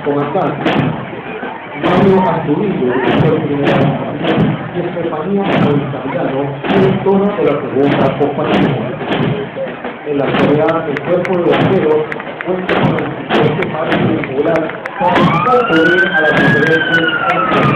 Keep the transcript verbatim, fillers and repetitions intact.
Comandante, Mario Astudillo, y Estefanía Altamirano, directora de la segunda compañía. En la actualidad, el cuerpo de bomberos cuenta con el suficiente margen regular para poder a las diferentes